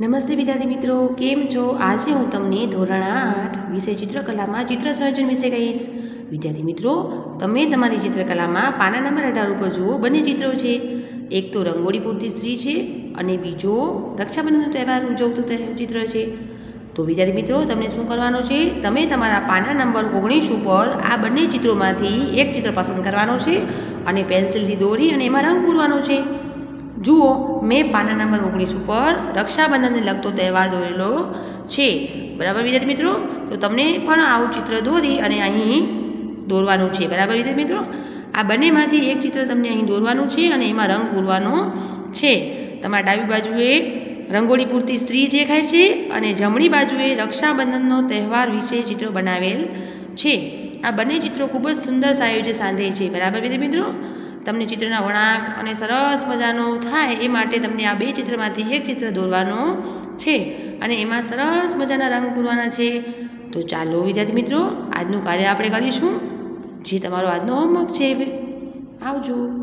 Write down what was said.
નમસ્તે વિદ્યાર્થી મિત્રો, કેમ છો? આજે હું તમને ધોરણ 8 વિષય ચિત્રકલામાં ચિત્ર સંયોજન વિશે કહીશ. વિદ્યાર્થી મિત્રો, તમે તમારી ચિત્રકલામાં પાના નંબર 18 ઉપર જુઓ, બંને ચિત્રો છે. એક તો રંગોળી પૂરતી સ્ત્રી છે અને બીજો રક્ષાબંધનનો તહેવાર ઉજવતું ચિત્ર છે. તો વિદ્યાર્થી મિત્રો, તમને શું કરવાનું છે? તમે તમારા પાના નંબર 19 ઉપર આ બંને ચિત્રોમાંથી એક ચિત્ર પસંદ કરવાનો છે અને પેન્સિલથી દોરી અને એમાં રંગ પૂરવાનો છે. જુઓ, મેં પાના નંબર 19 ઉપર રક્ષાબંધનને લગતો તહેવાર દોરેલો છે. બરાબર વિદ્યાર્થી મિત્રો? તો તમને પણ આવું ચિત્ર દોરી અને અહીં દોરવાનું છે. બરાબર વિદ્યાર્થી મિત્રો? આ બંનેમાંથી એક ચિત્ર તમને અહીં દોરવાનું છે અને એમાં રંગ પૂરવાનો છે. તમારા ડાબી બાજુએ રંગોળી પૂરતી સ્ત્રી દેખાય છે અને જમણી બાજુએ રક્ષાબંધનનો તહેવાર વિશે ચિત્ર બનાવેલ છે. આ બંને ચિત્રો ખૂબ જ સુંદર સાયુજ્ય સાંધે છે. બરાબર વિદ્યાર્થી મિત્રો? તમને ચિત્રના વળાંક અને સરસ મજાનો થાય એ માટે તમને આ બે ચિત્રમાંથી એક ચિત્ર દોરવાનો છે અને એમાં સરસ મજાના રંગ પૂરવાના છે. તો ચાલો વિદ્યાર્થી મિત્રો, આજનું કાર્ય આપણે કરીશું, જે તમારો આજનો હોમવર્ક છે. આવજો.